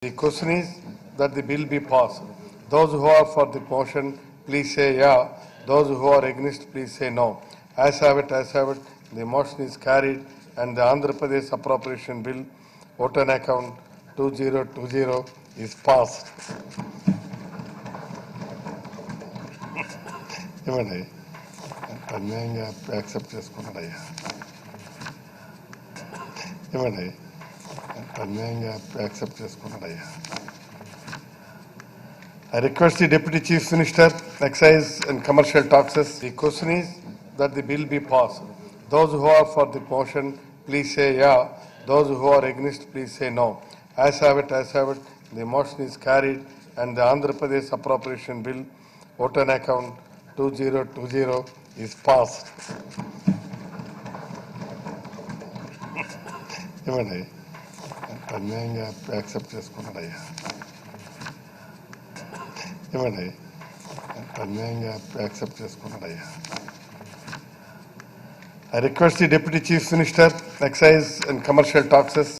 The question is that the bill be passed. Those who are for the motion, please say yeah. Those who are against, please say no. As have it, the motion is carried and the Andhra Pradesh Appropriation Bill, vote on account 2020 is passed. ఏమండి అన్యాయంగా accept చేసుకున్నాడయ్యా ఏమండి అన్యాయంగా accept చేసుకున్నాడయ్యా I request the Deputy Chief Minister, Excise and Commercial Taxes. The question is that the bill be passed. Those who are for the motion, please say yeah. Those who are against, please say no. As have it, the motion is carried and the Andhra Pradesh Appropriation Bill, vote on account 2020 is passed. ఏమండి అన్యాయంగా accept చేసుకున్నాడయ్యా ఏమండి అన్యాయంగా accept చేసుకున్నాడయ్యా I request the Deputy Chief Minister, Excise and Commercial Taxes.